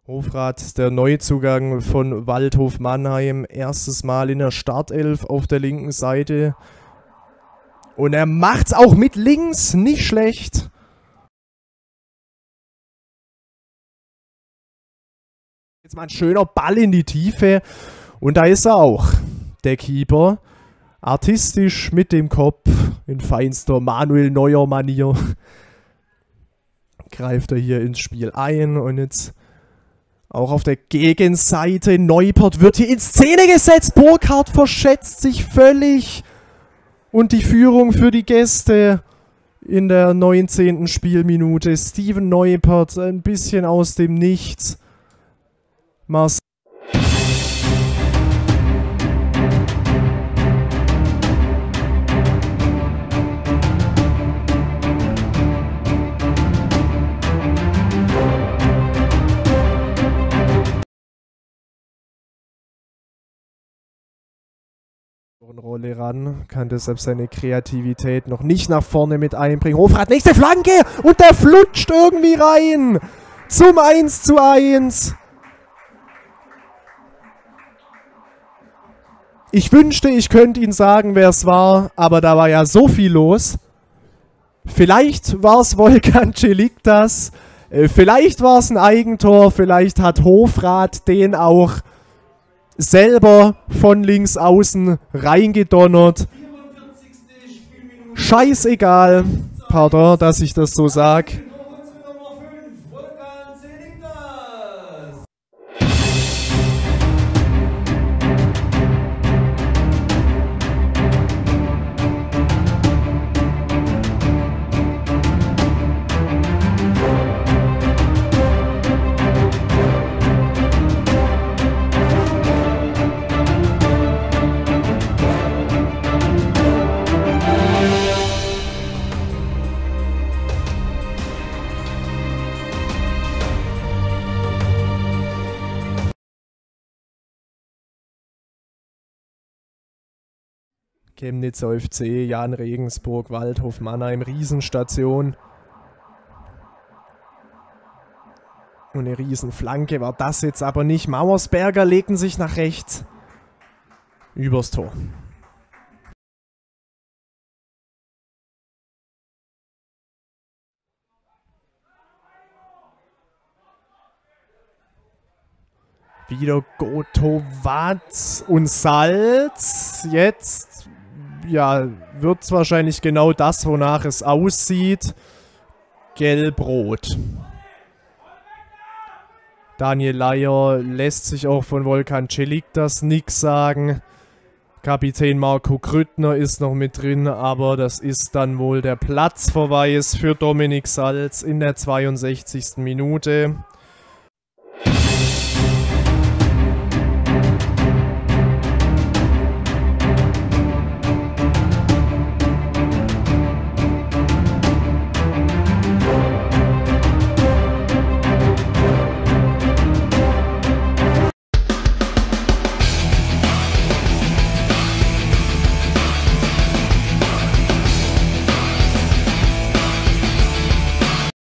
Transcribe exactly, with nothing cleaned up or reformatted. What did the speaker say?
Hofrath, der Neuzugang von Waldhof Mannheim, erstes Mal in der Startelf auf der linken Seite. Und er macht's auch mit links, nicht schlecht. Jetzt mal ein schöner Ball in die Tiefe. Und da ist er auch, der Keeper. Artistisch mit dem Kopf, in feinster Manuel Neuer-Manier. Greift er hier ins Spiel ein und jetzt auch auf der Gegenseite. Neupert wird hier in Szene gesetzt. Burkhardt verschätzt sich völlig. Und die Führung für die Gäste in der neunzehnten Spielminute. Steven Neupert ein bisschen aus dem Nichts. Marcel Rolle ran, kann deshalb seine Kreativität noch nicht nach vorne mit einbringen. Hofrath, nächste Flanke und der flutscht irgendwie rein zum eins zu eins. Ich wünschte, ich könnte Ihnen sagen, wer es war, aber da war ja so viel los. Vielleicht war es Volkan Celiktas, vielleicht war es ein Eigentor, vielleicht hat Hofrath den auch selber von links außen reingedonnert. Scheißegal, pardon, dass ich das so sag. Chemnitzer F C, Jan Regensburg, Waldhof Mannheim, Riesenstation. Und eine Riesenflanke war das jetzt aber nicht. Mauersberger legten sich nach rechts übers Tor. Wieder Gotovac und Salz. Jetzt ja, wird es wahrscheinlich genau das, wonach es aussieht. Gelb-Rot. Daniel Leier lässt sich auch von Volkan Celiktas nichts sagen. Kapitän Marco Grüttner ist noch mit drin, aber das ist dann wohl der Platzverweis für Dominik Salz in der zweiundsechzigsten Minute.